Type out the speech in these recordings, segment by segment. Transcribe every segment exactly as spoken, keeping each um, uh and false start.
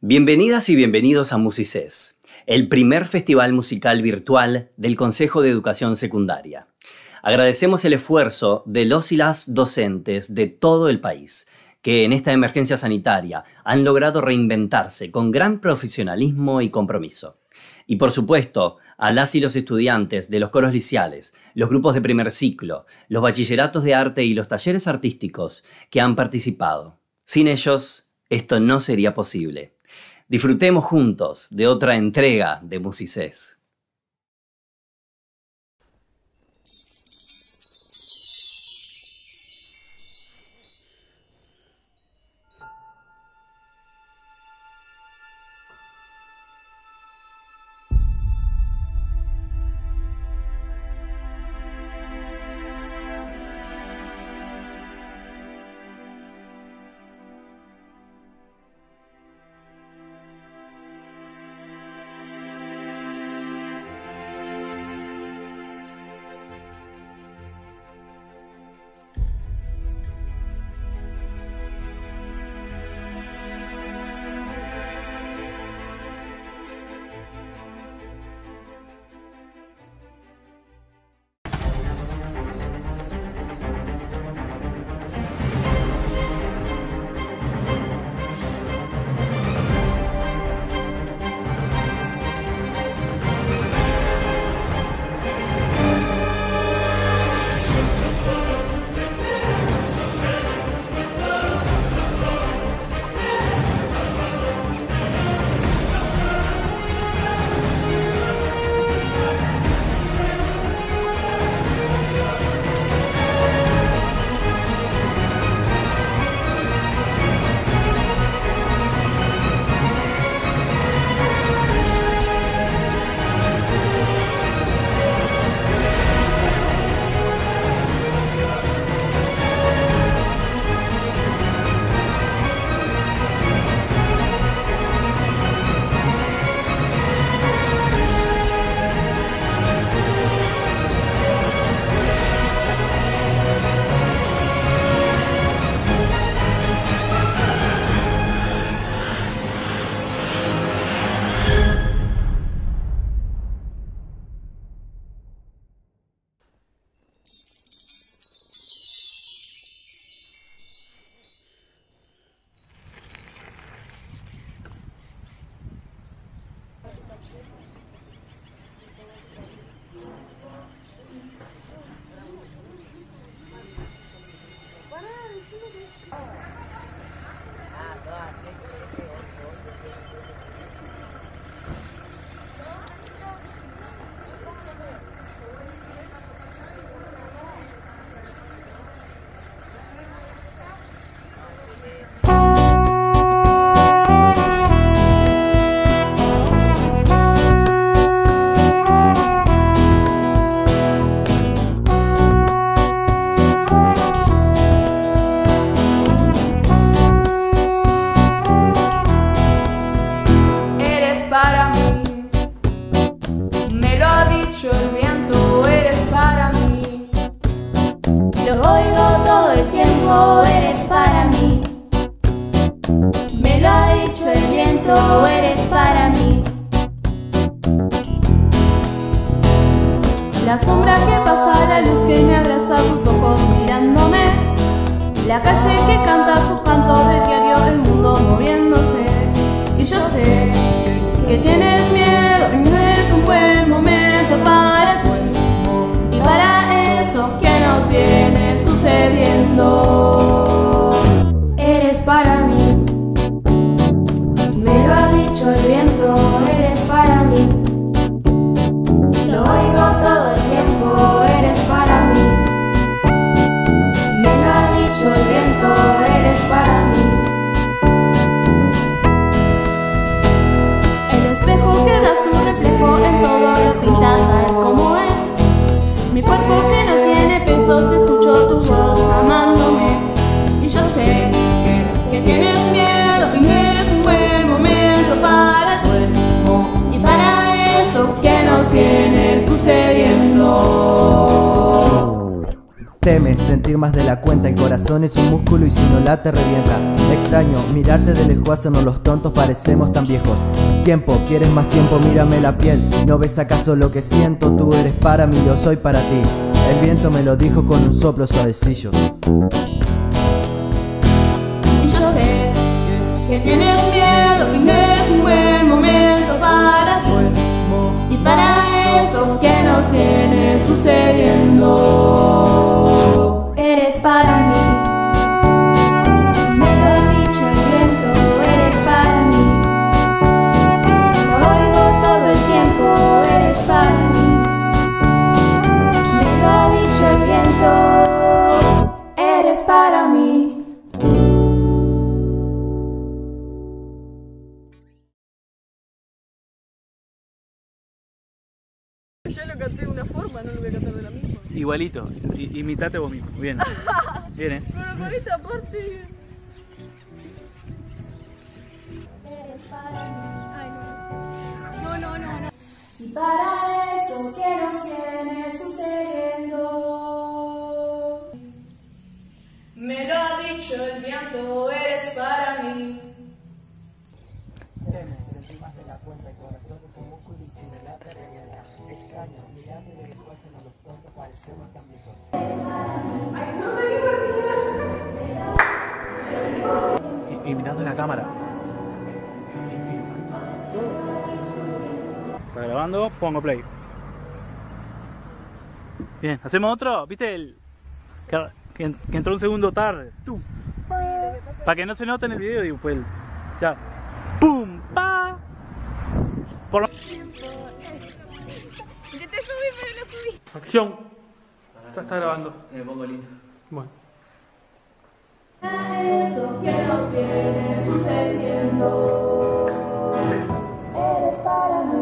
Bienvenidas y bienvenidos a Musicés, el primer festival musical virtual del Consejo de Educación Secundaria. Agradecemos el esfuerzo de los y las docentes de todo el país, que en esta emergencia sanitaria han logrado reinventarse con gran profesionalismo y compromiso. Y por supuesto, a las y los estudiantes de los coros liceales, los grupos de primer ciclo, los bachilleratos de arte y los talleres artísticos que han participado. Sin ellos, esto no sería posible. Disfrutemos juntos de otra entrega de Musicés. La sombra que pasa, la luz que me abraza, tus ojos mirándome, la calle que canta sus cantos de diario, el mundo moviéndose. Y yo sé que tienes miedo y no es un buen momento para ti y para eso que nos viene sucediendo. Eres para mí, me lo ha dicho el viento, eres para mí. Lo oigo todo el tiempo, eres para mí. Me lo ha dicho el viento, eres para mí. Temes sentir más de la cuenta, el corazón es un músculo y si no late revienta. Extraño mirarte de lejos, hacernos los tontos, parecemos tan viejos. Tiempo, quieres más tiempo, mírame la piel. ¿No ves acaso lo que siento? Tú eres para mí, yo soy para ti. El viento me lo dijo con un soplo suavecillo. Y yo sé que tienes miedo y no es un buen momento para ti. Y para eso que nos viene sucediendo. Eres para mí, me lo ha dicho el viento, eres para mí. Lo oigo todo el tiempo, eres para mí. Me lo ha dicho el viento, Eres para mí. Yo lo canté de una forma, no lo voy a cantar de la misma. Igualito, I imitate vos mismo. Bien. Bien, ¿eh? Pero con esta parte. eres para mí. Ay, no. No, no, no, no. Y para eso que nos viene sucediendo. Me lo ha dicho el viento, eres para mí. Temes sentir más de la cuenta, el corazón es un músculo y si me late revienta. Extraño mirarte de lejos, hacernos los tontos, parecemos tan viejos. Y, y mirando la cámara. Está grabando, pongo play. Bien, ¿hacemos otro? ¿Viste el que, que, que entró un segundo tarde? ¡Tum! Para que no se note en el video, digo, pues el, ya. ¡Pum! ¡Pa! Por lo... Intenté subir, pero no subí. Acción. Ya está grabando. Me pongo lindo. Bueno. Eso que nos viene sucediendo. Eres para mí.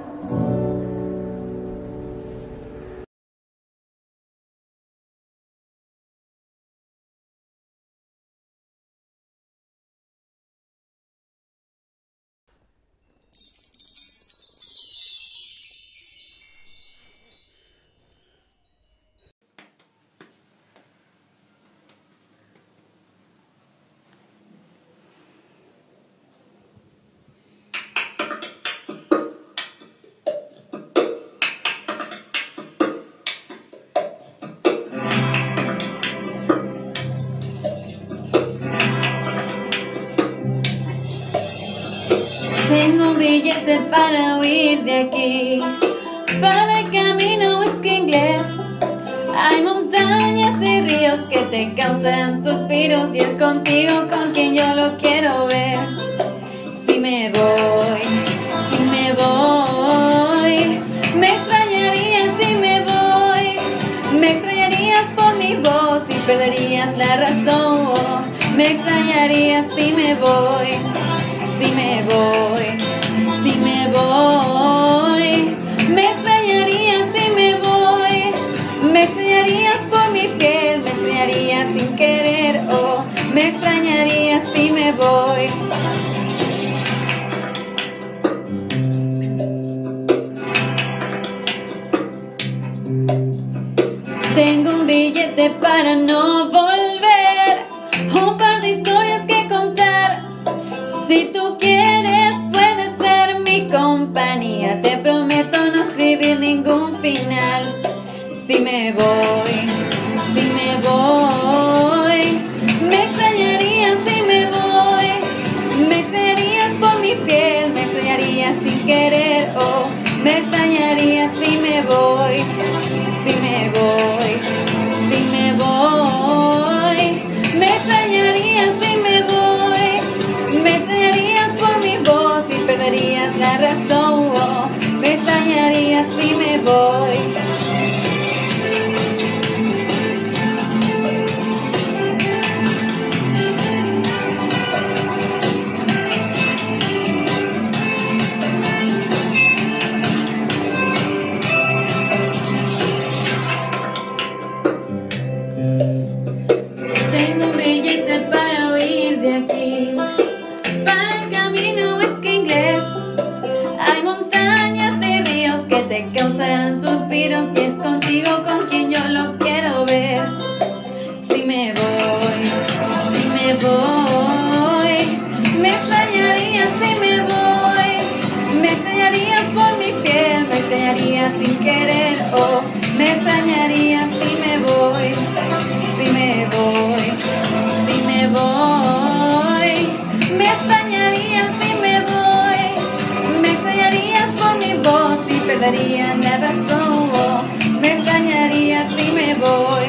Tengo un billete para huir de aquí. Para el camino whisky inglés. Hay montañas y ríos que te causan suspiros y es contigo con quien yo lo quiero ver. Si me voy, si me voy, me extrañarías si me voy. Me extrañarías por mi voz y perderías la razón. Me extrañarías si me voy. Si me voy, si me voy, me extrañarías si me voy, me extrañarías por mi piel, me extrañarías sin querer, oh, me extrañarías si me voy. Tengo un billete para no volver, un par de historias que contar. Si tú quieres, puedes ser mi compañía. Te prometo no escribir ningún final. Si me voy, si me voy, me extrañarías si me voy. Me extrañarías por mi piel, me extrañarías sin querer. Oh, me extrañarías si me voy. Si me voy, si me voy, me extrañarías si me voy. Me extrañarías por mi voz y perderías la razón. Oh, me extrañarías si me voy. extrañarías sin querer, oh, me extrañarías si me voy, si me voy, si me voy, me extrañarías si me voy, me extrañarías por mi voz y perdería la razón, oh, me extrañarías si me voy.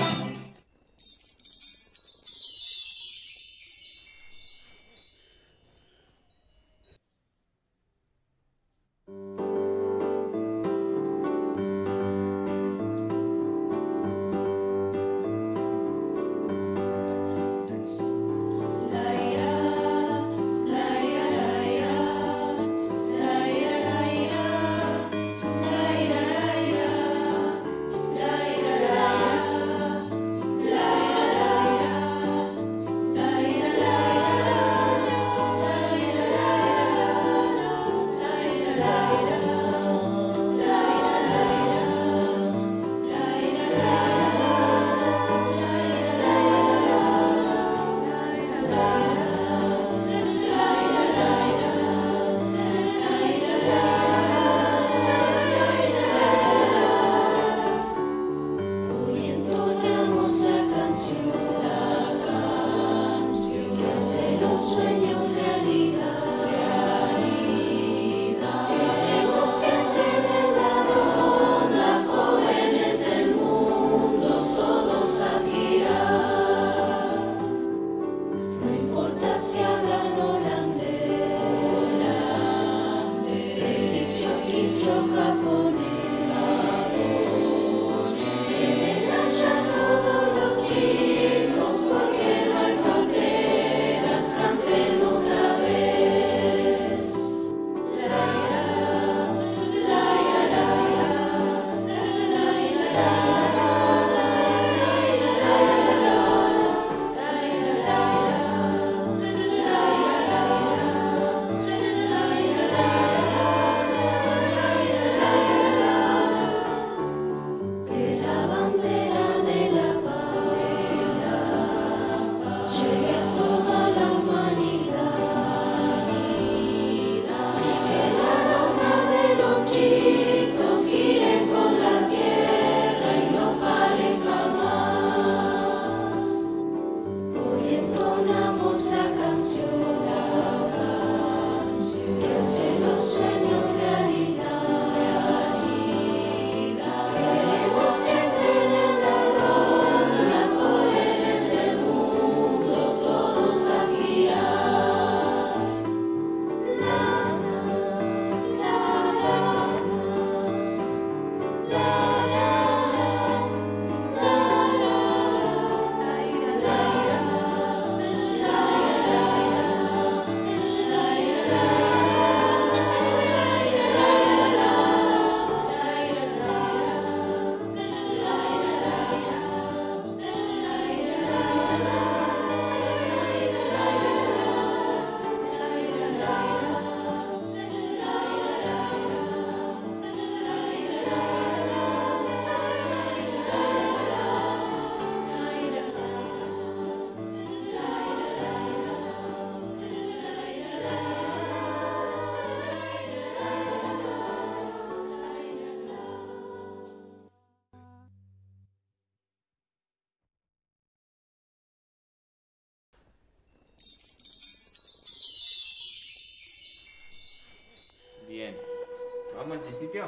Bien. ¿Vamos al principio?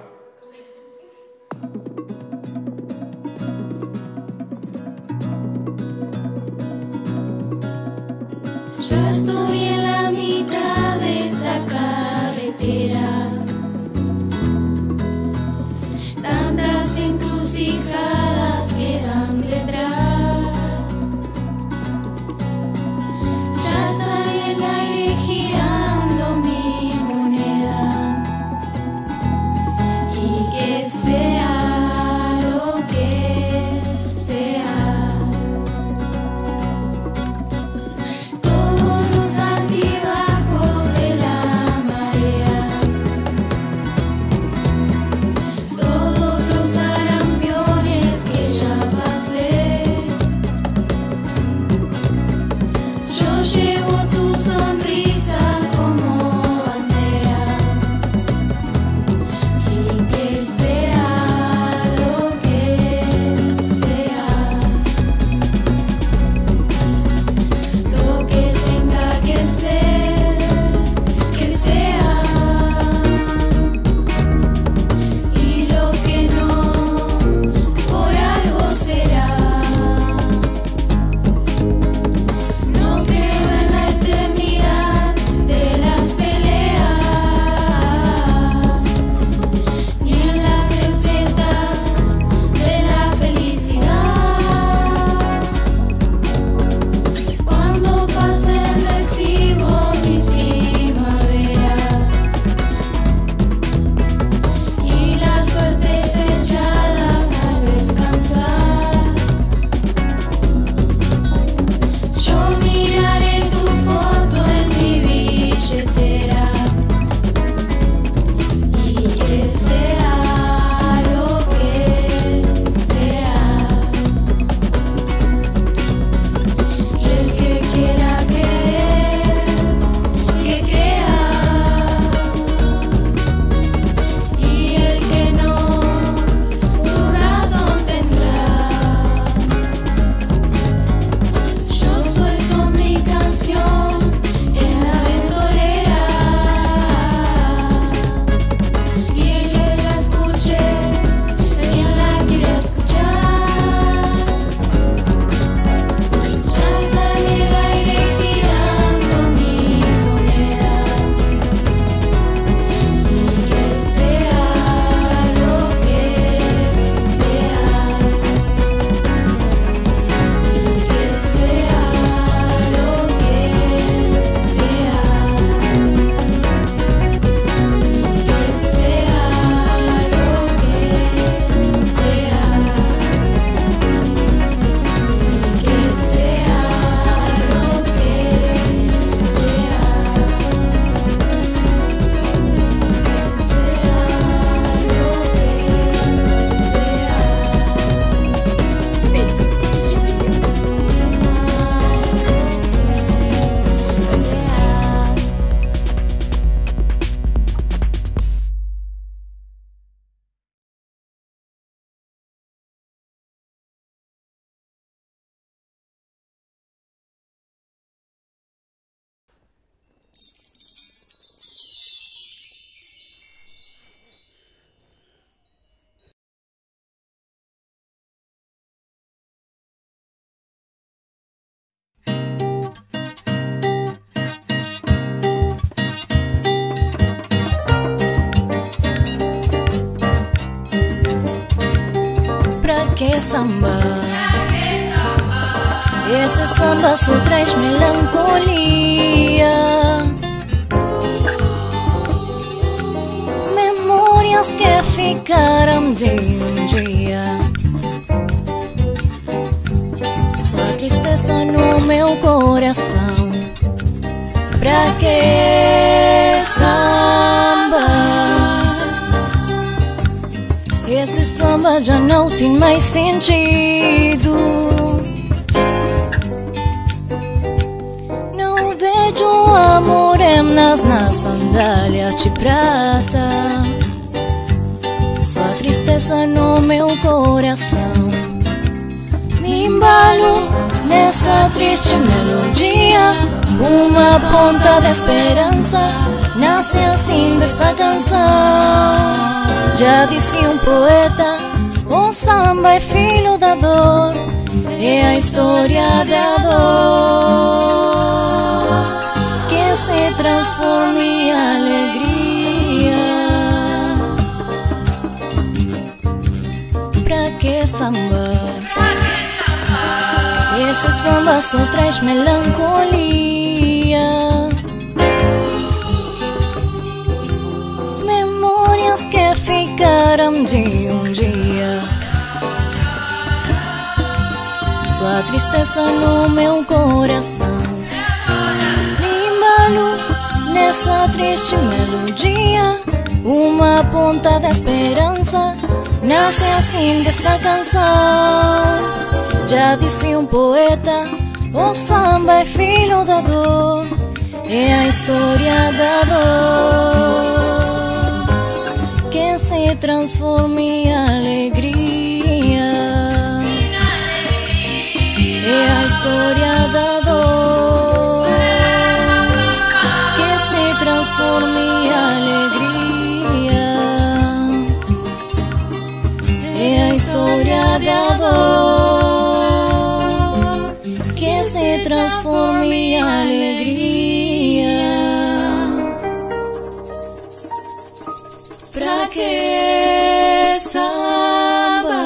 Ya estoy en la mitad de esta carretera. Tantas encrucijadas quedan detrás. Ya está en el aire girando mi moneda. Y que sea lo que sea. Todos los altibajos que samba. Esse samba só traz melancolia, memórias que ficaram de um dia. Sua tristeza no meu coração. Pra que samba? Esse samba já não tem mais sentido. Não vejo a morenas nas sandálias de prata. Sua tristeza no meu coração. Me embalo nessa triste melodia. Uma ponta de esperança nasce assim dessa canção. Já disse um poeta, o samba é filho da dor, é a história da dor que se transforma em alegria. Pra que samba? Esse samba só traz melancolia, memórias que ficaram de um dia. Sua tristeza no meu coração. Me embalo nessa triste melodia. Uma ponta de esperança nasce assim dessa canção. Já disse um poeta, o samba é filho da dor, é a história da dor que se transforma em alegria. É a história da dor que se transforma em alegria. É a história da dor que se transforma em alegria. Pra que samba?